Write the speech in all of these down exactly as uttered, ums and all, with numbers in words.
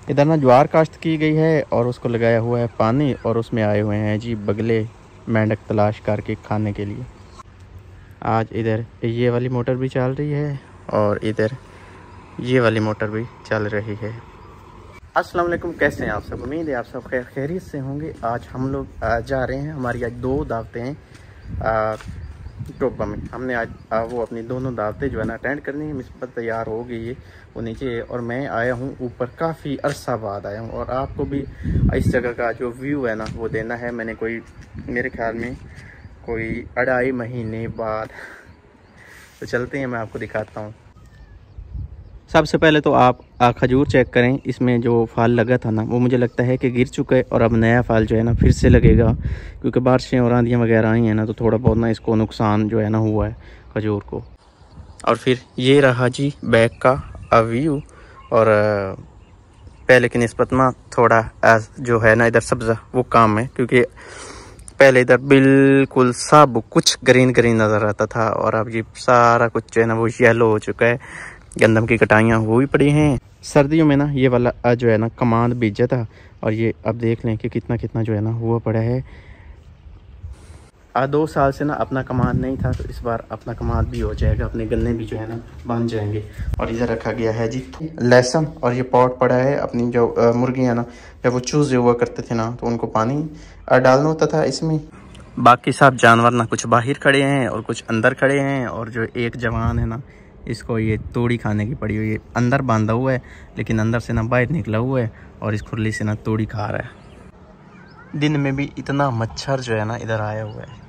इधर ना ज्वार काश्त की गई है और उसको लगाया हुआ है पानी और उसमें आए हुए हैं जी बगले मेंढक तलाश करके खाने के लिए। आज इधर ये वाली मोटर भी चल रही है और इधर ये वाली मोटर भी चल रही है। अस्सलाम वालेकुम, कैसे हैं आप सब? उम्मीद है आप सब खैर खैरियत से होंगे। आज हम लोग जा रहे हैं, हमारी आज दो दावतें हैं टोबा में। हमने आज आ, वो अपनी दोनों दावतें जो है ना अटेंड करनी है। मिसबत तैयार हो गई है, वो नीचे है और मैं आया हूँ ऊपर, काफ़ी अरसा बाद आया हूँ और आपको भी इस जगह का जो व्यू है ना वो देना है। मैंने कोई मेरे ख्याल में कोई अढ़ाई महीने बाद। तो चलते हैं, मैं आपको दिखाता हूँ। सबसे पहले तो आप खजूर चेक करें, इसमें जो फल लगा था ना वो मुझे लगता है कि गिर चुका है और अब नया फल जो है ना फिर से लगेगा, क्योंकि बारिशें और आंधियाँ वगैरह आई हैं ना तो थोड़ा बहुत ना इसको नुकसान जो है ना हुआ है खजूर को। और फिर ये रहा जी बैक का व्यू, और पहले की निस्बत में थोड़ा जो है ना इधर सब्ज़ा वो काम है, क्योंकि पहले इधर बिल्कुल सब कुछ ग्रीन ग्रीन नज़र आता था और अब ये सारा कुछ जो है ना वो येलो हो चुका है। गंदम की कटाइयाँ हुई पड़ी हैं। सर्दियों में ना ये वाला जो है ना कमांद बीजा था और ये अब देख लें कि कितना कितना जो है ना हुआ पड़ा है। आज दो साल से ना अपना कमांद नहीं था, तो इस बार अपना कमांद भी हो जाएगा, अपने गन्ने भी जो है ना बन जाएंगे। और इधर रखा गया है जी लहसुन और ये पॉट पड़ा है। अपनी जो मुर्गियाँ ना जब वो चूजे हुआ करते थे ना तो उनको पानी डालना होता था इसमें। बाकी सब जानवर ना कुछ बाहर खड़े हैं और कुछ अंदर खड़े हैं, और जो एक जवान है ना इसको ये तोड़ी खाने की पड़ी हुई है। अंदर बांधा हुआ है लेकिन अंदर से ना बाहर निकला हुआ है और इस खुरली से ना तोड़ी खा रहा है। दिन में भी इतना मच्छर जो है ना इधर आया हुआ है।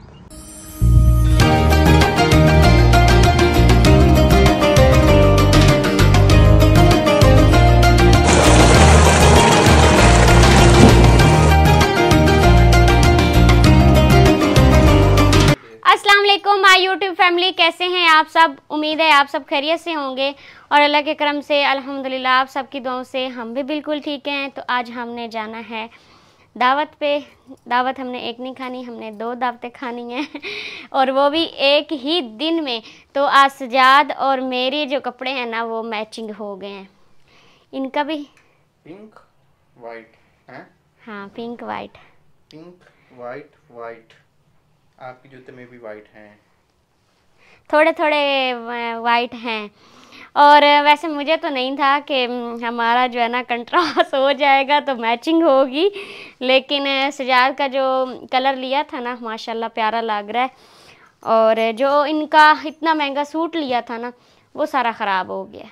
अस्सलाम वालेकुम माय यूट्यूब फैमिली, कैसे हैं आप सब? उम्मीद है आप सब खैरियत से होंगे और अल्लाह के करम से अल्हम्दुलिल्लाह आप सबकी दुआओं से हम भी बिल्कुल ठीक हैं। तो आज हमने जाना है दावत पे। दावत हमने एक नहीं खानी, हमने दो दावतें खानी हैं और वो भी एक ही दिन में। तो आज सजाद और मेरे जो कपड़े हैं ना वो मैचिंग हो गए हैं। इनका भी पिंक वाइट है। हाँ, pink white, pink white white. आपके जूते में भी वाइट हैं, थोड़े थोड़े वाइट हैं। और वैसे मुझे तो नहीं था कि हमारा जो है ना कंट्रास्ट हो जाएगा तो मैचिंग होगी, लेकिन सजाद का जो कलर लिया था ना माशाल्लाह प्यारा लग रहा है। और जो इनका इतना महंगा सूट लिया था ना वो सारा ख़राब हो गया।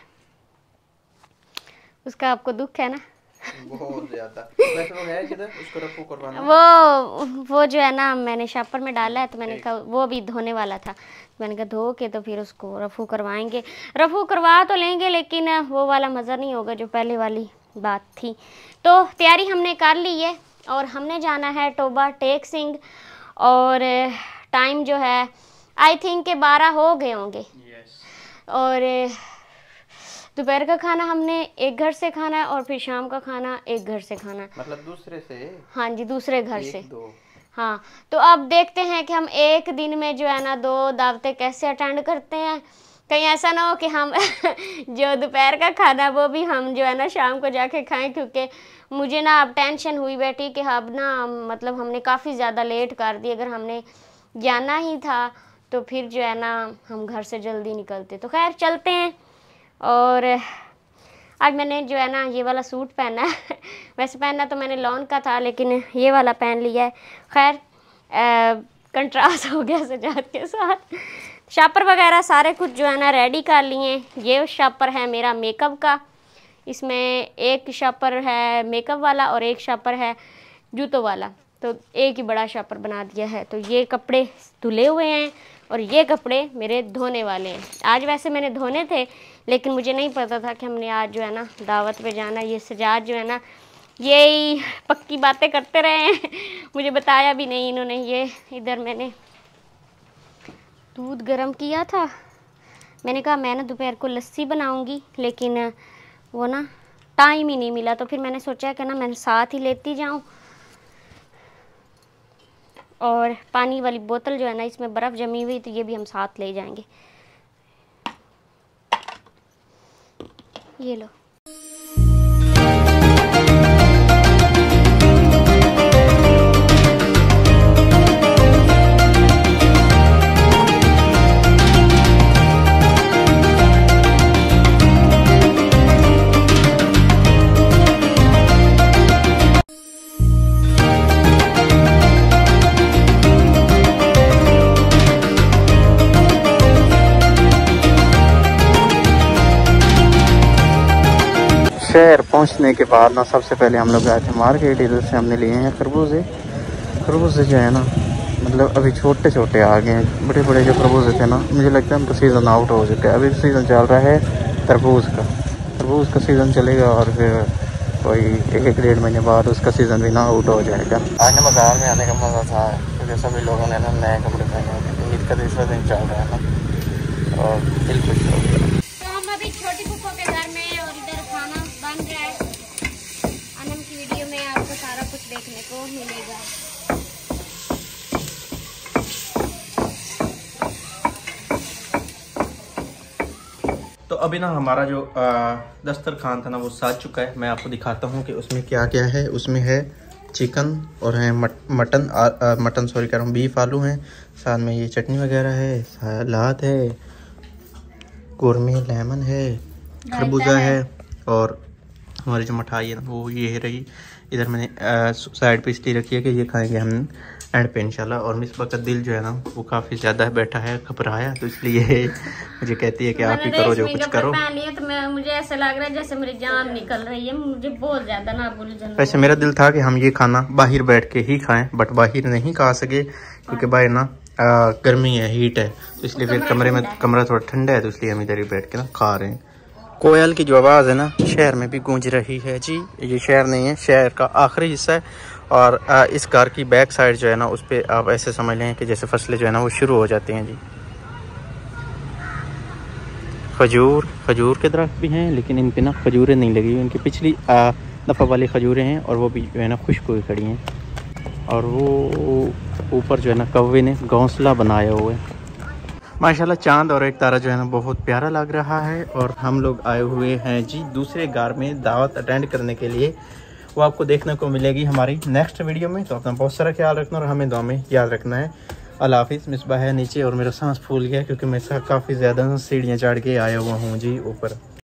उसका आपको दुख है ना? बहुत ज्यादा। वैसे वो है किधर, उसको रफू करवाना? वो वो जो है ना मैंने शापर में डाला है, तो मैंने कहा वो भी धोने वाला था, मैंने कहा धो के तो फिर उसको रफू करवाएंगे। रफू करवा तो लेंगे लेकिन वो वाला मज़ा नहीं होगा जो पहले वाली बात थी। तो तैयारी हमने कर ली है और हमने जाना है टोबा टेक सिंह। और टाइम जो है आई थिंक के बारह हो गए होंगे। और दोपहर का खाना हमने एक घर से खाना है और फिर शाम का खाना एक घर से खाना है। मतलब दूसरे से? हाँ जी, दूसरे घर से। दो। हाँ, तो अब देखते हैं कि हम एक दिन में जो है ना दो दावतें कैसे अटेंड करते हैं। कहीं ऐसा ना हो कि हम जो दोपहर का खाना वो भी हम जो है ना शाम को जाके खाएं, क्योंकि मुझे ना अब टेंशन हुई बैठी कि अब ना मतलब हमने काफ़ी ज़्यादा लेट कर दी। अगर हमने जाना ही था तो फिर जो है ना हम घर से जल्दी निकलते। तो खैर चलते हैं। और आज मैंने जो है ना ये वाला सूट पहना है वैसे पहनना तो मैंने लॉन का था लेकिन ये वाला पहन लिया है। खैर कंट्रास्ट हो गया सजाद के साथ। शापर वगैरह सारे कुछ जो है ना रेडी कर लिए। ये शापर है मेरा मेकअप का, इसमें एक शापर है मेकअप वाला और एक शापर है जूतों वाला, तो एक ही बड़ा शापर बना दिया है। तो ये कपड़े धुले हुए हैं और ये कपड़े मेरे धोने वाले हैं। आज वैसे मैंने धोने थे लेकिन मुझे नहीं पता था कि हमने आज जो है ना दावत पे जाना। ये सजाद जो है ना यही पक्की बातें करते रहे हैं मुझे बताया भी नहीं इन्होंने। ये इधर मैंने दूध गर्म किया था, मैंने कहा मैं ना दोपहर को लस्सी बनाऊंगी, लेकिन वो ना टाइम ही नहीं मिला। तो फिर मैंने सोचा कि ना मैं साथ ही लेती जाऊं। और पानी वाली बोतल जो है ना इसमें बर्फ़ जमी हुई, तो ये भी हम साथ ले जाएंगे। ये लो। शहर पहुंचने के बाद ना सबसे पहले हम लोग आए थे मार्केट। इधर से हमने लिए हैं खरबूजे। खरबूजे जो है ना मतलब अभी छोटे छोटे आ गए हैं। बड़े बड़े जो खरबूजे थे ना मुझे लगता है उनका सीज़न आउट हो चुका है। अभी सीज़न चल रहा है तरबूज का। तरबूज का सीज़न चलेगा और फिर कोई एक एक डेढ़ महीने बाद उसका सीज़न भी ना आउट हो जाएगा। आज ना बाज़ार में आने का मज़ा था क्योंकि सभी लोगों ने ना नए कपड़े पहने हैं। ईद का दूसरा दिन चल रहा है ना और दिल खुश हो गया। तो हम अभी छोटी फूफो के घर में और इधर खाना बन रहा है। अनम की वीडियो में आपको सारा कुछ देखने को मिलेगा। तो अभी ना हमारा जो दस्तरखान था ना वो साज चुका है। मैं आपको दिखाता हूँ कि उसमें क्या क्या है। उसमें है चिकन और है मट, मटन आ, आ, मटन सॉरी कह रहा हूँ बीफ आलू हैं। साथ में ये चटनी वगैरह है, सलाद है, कुरमे लेमन है, खरबूजा है और हमारी जो मिठाई है ना वो ये है रही। इधर मैंने साइड पे इसलिए रखी है कि ये खाएंगे हम एंड पे इंशाल्लाह। और मिसबा का दिल जो है ना वो काफ़ी ज़्यादा बैठा है, घबराया, तो इसलिए मुझे कहती है कि आप ही करो जो कुछ करो। तो मैं मुझे ऐसा लग रहा है जैसे मेरी जान निकल रही है। मुझे बहुत ज़्यादा ना उलझन। वैसे मेरा दिल था कि हम ये खाना बाहर बैठ के ही खाएं बट बाहर नहीं खा सके क्योंकि बाहर ना गर्मी है, हीट है, तो इसलिए फिर कमरे में कमरा थोड़ा ठंडा है तो इसलिए हम इधर ही बैठ के ना खा रहे हैं। कोयल की जो आवाज़ है ना शहर में भी गूंज रही है जी। ये शहर नहीं है, शहर का आखिरी हिस्सा है और इस कार की बैक साइड जो है ना उस पर आप ऐसे समझ लें कि जैसे फसलें जो है ना वो शुरू हो जाती हैं जी। खजूर खजूर के दरख्त भी हैं लेकिन इन पे ना खजूरें नहीं लगी हुई। इनकी पिछली दफ़ा वाली खजूरें हैं और वो भी जो है ना खुश्क हुई खड़ी हैं। और वो ऊपर जो है ना कौवे ने घोंसला बनाया हुआ है। माशाल्लाह चांद और एक तारा जो है ना बहुत प्यारा लग रहा है। और हम लोग आए हुए हैं जी दूसरे घर में दावत अटेंड करने के लिए। वो आपको देखने को मिलेगी हमारी नेक्स्ट वीडियो में। तो अपना बहुत सारा ख्याल रखना और हमें दुआ में याद रखना है। अल्लाह हाफिज़। मिसबा है नीचे और मेरा सांस फूल गया क्योंकि मैं काफ़ी ज़्यादा सीढ़ियाँ चढ़ के आया हुआ हूँ जी ऊपर।